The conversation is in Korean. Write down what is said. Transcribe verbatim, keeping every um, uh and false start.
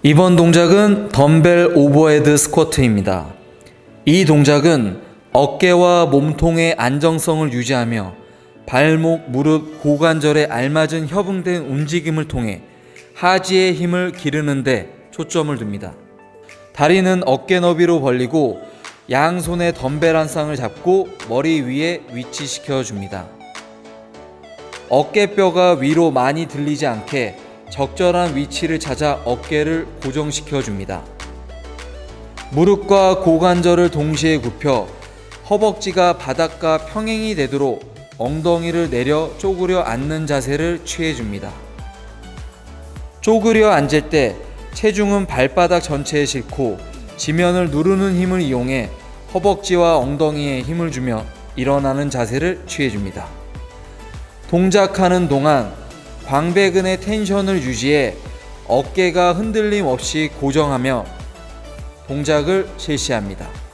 이번 동작은 덤벨 오버헤드 스쿼트입니다. 이 동작은 어깨와 몸통의 안정성을 유지하며 발목, 무릎, 고관절에 알맞은 협응된 움직임을 통해 하지의 힘을 기르는 데 초점을 둡니다. 다리는 어깨 너비로 벌리고 양손에 덤벨 한 쌍을 잡고 머리 위에 위치시켜 줍니다. 어깨뼈가 위로 많이 들리지 않게 적절한 위치를 찾아 어깨를 고정시켜 줍니다. 무릎과 고관절을 동시에 굽혀 허벅지가 바닥과 평행이 되도록 엉덩이를 내려 쪼그려 앉는 자세를 취해 줍니다. 쪼그려 앉을 때 체중은 발바닥 전체에 싣고 지면을 누르는 힘을 이용해 허벅지와 엉덩이에 힘을 주며 일어나는 자세를 취해 줍니다. 동작하는 동안 광배근의 텐션을 유지해 어깨가 흔들림 없이 고정하며 동작을 실시합니다.